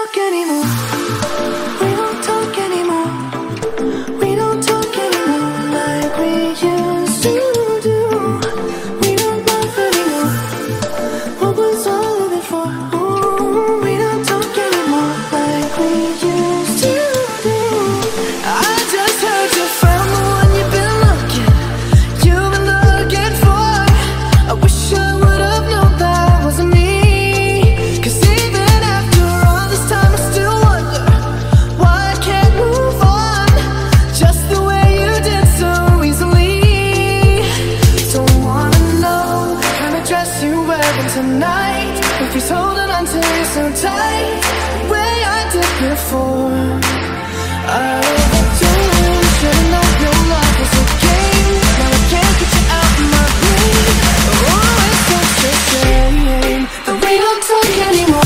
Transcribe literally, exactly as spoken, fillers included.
talk anymore. We don't talk anymore. We don't talk anymore like we used to do. We don't laugh anymore. What was all of it for? Ooh, we don't talk anymore like we used to do. I just heard you found the one you've been looking, you've been looking for. I wish I would have known that wasn't me. Cause even after all this time I still wonder why I can't move on just the way you did so easily. Don't wanna know the kind of dress you're wearing tonight, if he's holding on to you so tight the way I did before. I overdoing, should've known your love was a game. Now I can't get you out of my brain. Oh, it's such a shame that we don't talk anymore.